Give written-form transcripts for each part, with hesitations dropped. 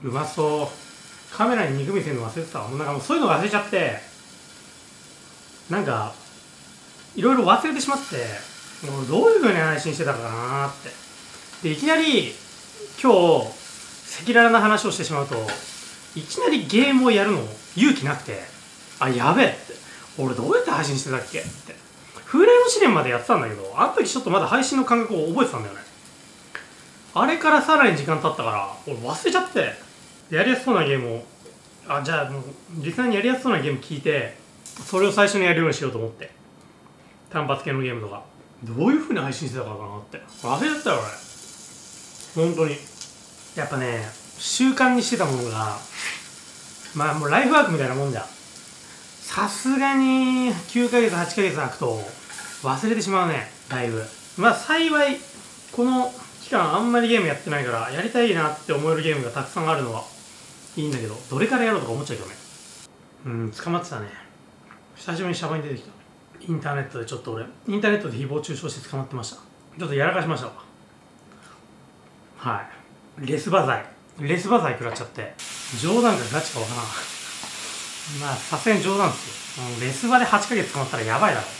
うまそう。カメラに肉見せるの忘れてたわ。もうなんかもうそういうの忘れちゃって、なんかいろいろ忘れてしまって、もうどういう風に配信してたかなーって。でいきなり今日赤裸々な話をしてしまうと、いきなりゲームをやるの勇気なくて、あ、やべえって、俺どうやって配信してたっけって。風霊の試練までやってたんだけど、あの時ちょっとまだ配信の感覚を覚えてたんだよね。あれからさらに時間経ったから俺忘れちゃって、やりやすそうなゲームを、じゃあもう実際にやりやすそうなゲーム聞いて、それを最初にやるようにしようと思って、単発系のゲームとかどういう風に配信してたかなって忘れちゃったよ俺。本当にやっぱね、習慣にしてたものがまあもうライフワークみたいなもんじゃ、さすがに9ヶ月8ヶ月空くと忘れてしまうね、だいぶ。まあ幸いこの期間あんまりゲームやってないから、やりたいなって思えるゲームがたくさんあるのはいいんだけど、どれからやろうとか思っちゃうけどね。捕まってたね。久しぶりにシャバに出てきた。インターネットでちょっと俺インターネットで誹謗中傷して捕まってました。ちょっとやらかしましたわ。はい、レスバ罪食らっちゃって、冗談かガチかわからん。まあさすがに冗談ですよ。レスバで8ヶ月捕まったらやばいだろ。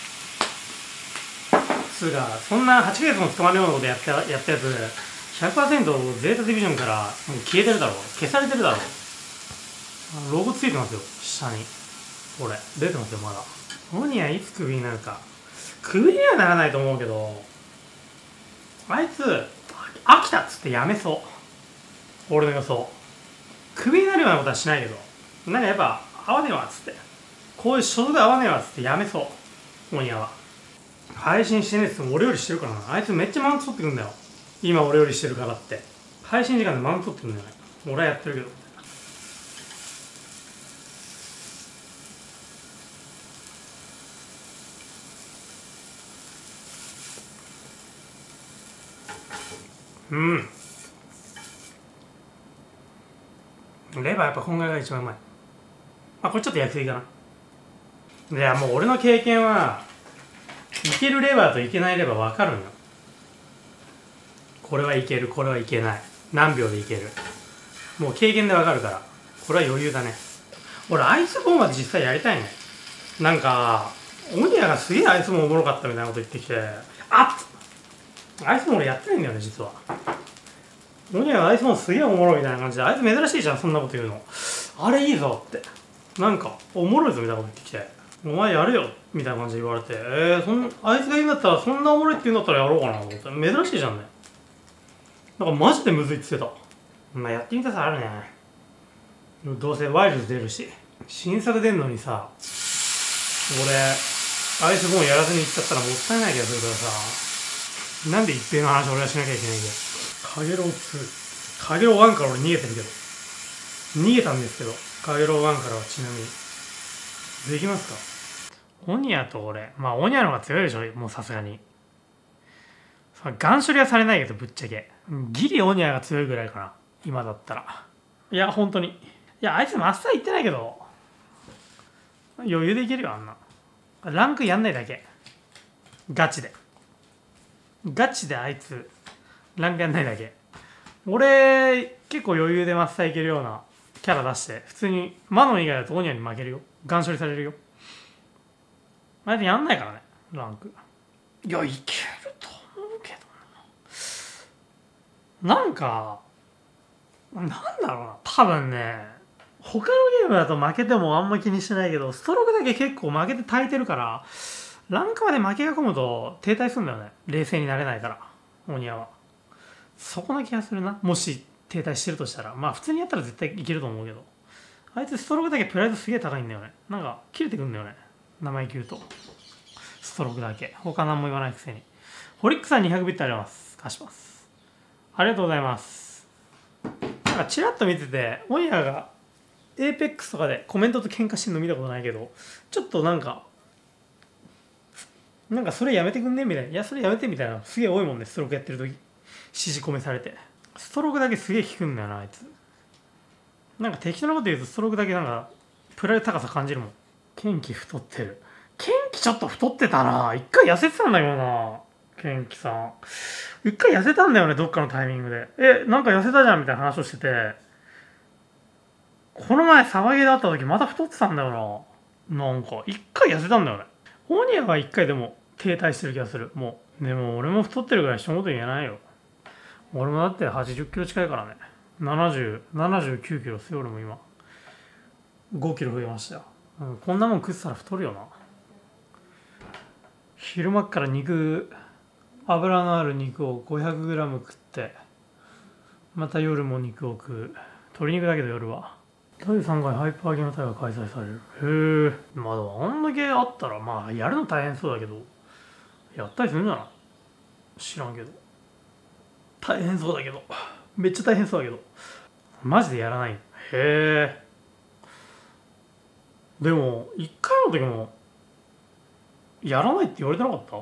つうかそんな8ヶ月も捕まるようなことやったやつ 100% ゼータディビジョンからもう消えてるだろ、消されてるだろ。ロゴついてますよ下に。これ出てますよまだ。オニアいつクビになるか。クビにはならないと思うけど、あいつ飽きたっつってやめそう、俺の予想。クビになるようなことはしないけど、なんかやっぱ合わねえわっつって、こういう所属合わねえわっつってやめそう、オニアは。配信してねえっつっても俺よりしてるからな。あいつめっちゃマウント取ってくんだよ、今俺よりしてるからって。配信時間でマウント取ってくんだよね。俺はやってるけど。レバーやっぱこんぐらいが一番うまい。これちょっと焼きすぎかな。いやもう俺の経験はいけるレバーといけないレバー分かるんよ。これはいける、これはいけない、何秒でいける、もう経験で分かるから、これは余裕だね。俺アイスボーンまで実際やりたいね。なんかオニアがすげえアイスボーンおもろかったみたいなこと言ってきて、アイスボーン俺やってないんだよね実は。オニアがアイスボーンすげえおもろいみたいな感じで、あいつ珍しいじゃんそんなこと言うの。あれいいぞって、なんかおもろいぞみたいなこと言ってきて、お前やるよみたいな感じで言われて、あいつが言うんだったら、そんなおもろいって言うんだったらやろうかなと思って。珍しいじゃんね。なんかマジでむずいって言ってた。まあやってみたさあるね。どうせワイルド出るし、新作出んのにさ、俺アイスボーンやらずに行っちゃったらもったいない気がするからさ、なんで一平の話俺はしなきゃいけないんだよ。カゲロウ2、カゲロウ1から俺逃げてるけど、逃げたんですけど、カゲロウ1からはちなみにできますか。オニアと俺、まあオニアの方が強いでしょもうさすがに。ガン処理はされないけど、ぶっちゃけギリオニアが強いぐらいかな今だったら。いや本当に、いやあいつマスター行ってないけど余裕でいけるよ。あんなランクやんないだけ、ガチであいつランクやんないだけ。俺結構余裕でマスターいけるようなキャラ出して、普通にマノン以外だとオニアに負けるよ、ガン処理されるよ。あいつやんないからねランク。いやいけると思うけどなんかなんだろうな、多分ね、他のゲームだと負けてもあんま気にしてないけど、ストロークだけ結構負けて耐えてるから、ランクまで負けが込むと停滞するんだよね。冷静になれないからオニアは。そこな気がするな。もし停滞してるとしたら、まあ普通にやったら絶対いけると思うけど、あいつストロークだけプライドすげえ高いんだよね。なんか切れてくんだよね、名前言うと。ストロークだけ他何も言わないくせに。ホリックさん200ビットあります、貸します。ありがとうございます。なんかチラッと見てて、オニアがエーペックスとかでコメントと喧嘩してるの見たことないけど、ちょっとなんかそれやめてくんねみたいな、いやそれやめてみたいなすげえ多いもんね。ストロークやってる時指示込めされて、ストロークだけすげえ効くんだよなあいつ。なんか適当なこと言うとストロークだけなんかプライド高さ感じるもん。ケンキ太ってる。ケンキちょっと太ってたな。一回痩せてたんだけどな、ケンキさん。一回痩せたんだよね、どっかのタイミングで。なんか痩せたじゃんみたいな話をしてて、 この前サバゲーで会った時また太ってたんだよな。なんか一回痩せたんだよね。オニアは一回でも停滞してる気がする。もうでも俺も太ってるぐらい一言言えないよ。俺もだって80キロ近いからね。79キロっすよ俺も今。5キロ増えましたよ。こんなもん食ってたら太るよな。昼間っから油のある肉を 500g 食って、また夜も肉を食う。鶏肉だけど夜は。第3回ハイパーゲーム大会開催される。へえ。まあでもあんだけあったら、まあやるの大変そうだけど、やったりするんじゃない？知らんけど。大変そうだけど。めっちゃ大変そうだけど。マジでやらない。へえ。でも、1回の時も、やらないって言われてなかった？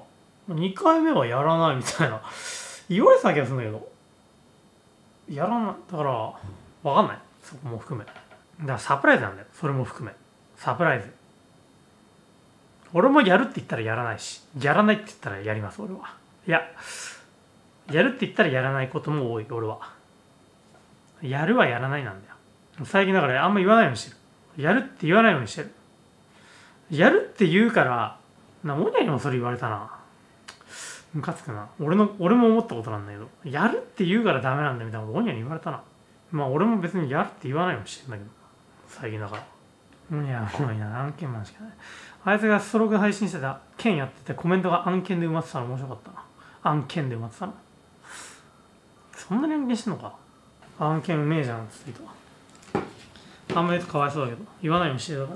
2 回目はやらないみたいな。言われてた気がするんだけど。やらない。だから、わかんない。そこも含め。だからサプライズなんだよ。それも含め。サプライズ。俺もやるって言ったらやらないし、やらないって言ったらやります、俺は。いや、やるって言ったらやらないことも多い、俺は。やるはやらないなんだよ。最近だからあんま言わないようにしてる。やるって言わないようにしてる。やるって言うから、オニャにもそれ言われたな。ムカつくな。俺も思ったことなんだけど、やるって言うからダメなんだみたいなことオニャに言われたな。まあ俺も別にやるって言わないようにしてるんだけど、最近だから。オニャはもういいな、案件マンしかない。あいつがストローク配信してた件やっててコメントが案件で埋まってたの面白かったな。案件で埋まってたの。そんなに案件してんのか。案件うめえじゃんって言ってた。あんま言うとかわいそうだけど、言わないようにしてたから。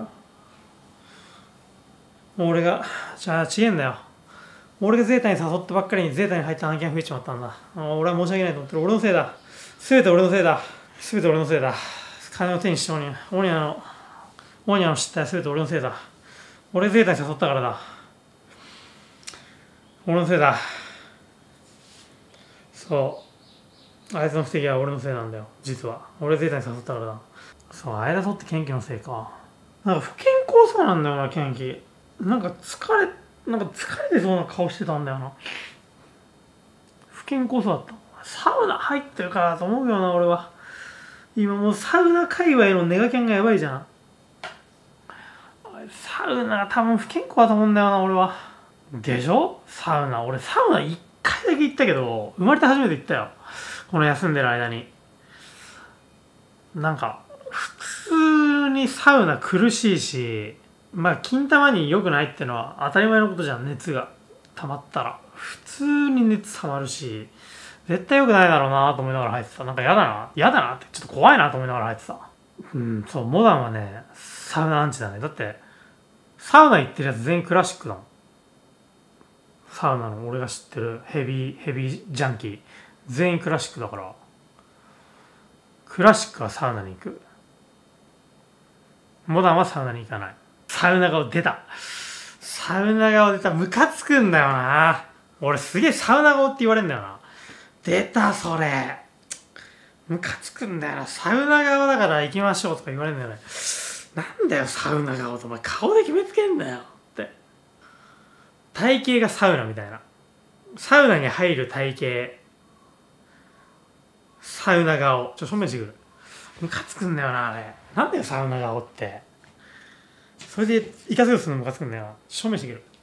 もう俺が、じゃあ違えんだよ。俺がゼータに誘ってばっかりにゼータに入った案件増えちまったんだ。俺は申し訳ないと思ってる。俺のせいだ。すべて俺のせいだ。すべて俺のせいだ。金を手にしてオニャの失態はすべて俺のせいだ。俺ゼータに誘ったからだ。俺のせいだ。そう。あいつの不手際は俺のせいなんだよ。実は。俺ゼータに誘ったからだ。そう、あいつとってケンキのせいか。なんか不健康そうなんだよな、ケンキ。なんか疲れてそうな顔してたんだよな。不健康そうだった。サウナ入ってるからだと思うよな、俺は。今もうサウナ界隈のネガキャンがやばいじゃん。サウナが多分不健康だと思うんだよな、俺は。でしょ？俺サウナ1回だけ行ったけど、生まれて初めて行ったよ。この休んでる間に。なんか、普通にサウナ苦しいし、まあ、金玉に良くないってのは当たり前のことじゃん、熱が溜まったら。普通に熱溜まるし、絶対良くないだろうなと思いながら入ってた。なんか嫌だなって、ちょっと怖いなと思いながら入ってた。そう、モダンはね、サウナアンチだね。だって、サウナ行ってるやつ全員クラシックだもん。サウナの俺が知ってるヘビージャンキー。全員クラシックだから、クラシックはサウナに行く。モダンはサウナに行かない。サウナ顔出た。ムカつくんだよな。俺すげえサウナ顔って言われんだよな。出た、それ。ムカつくんだよな。サウナ顔だから行きましょうとか言われるんだよね。なんだよ、サウナ顔と。お前顔で決めつけんだよ。って。体型がサウナみたいな。サウナに入る体型。サウナ顔。正面してくる。ムカつくんだよな、あれ。なんだよ、サウナ顔って。それで、イカズルするのムカつくんだよな。正面してくる。